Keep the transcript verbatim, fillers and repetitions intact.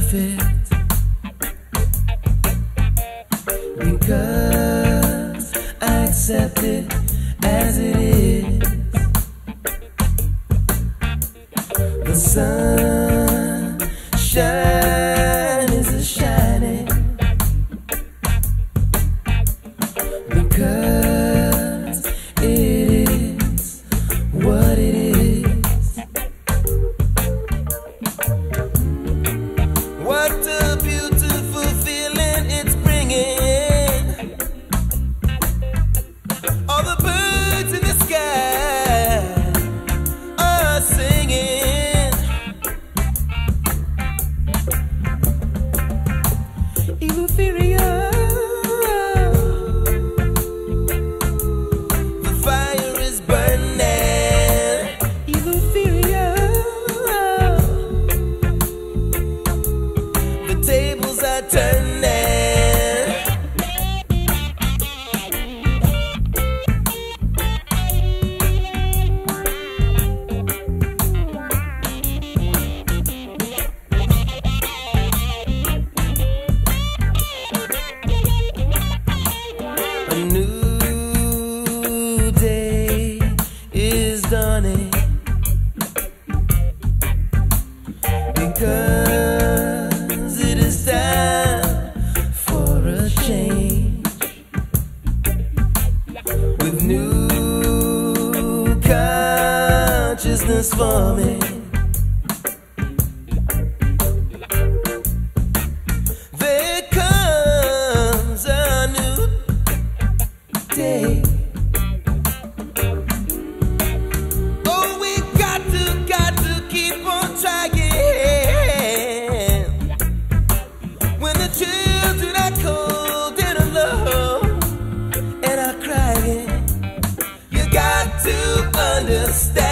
perfect, because I accept it as it is. The sun shine is a shining, because it is what it is. What a beautiful feeling it's bringing. All the birds in the sky are singing. Euphoria. The fire is burning. Euphoria. The tables are turning. A new day is dawning, because it is time for a change, with new consciousness forming. There comes a new day. Oh, we got to, got to keep on trying. When the children are cold and alone and are crying, you got to understand.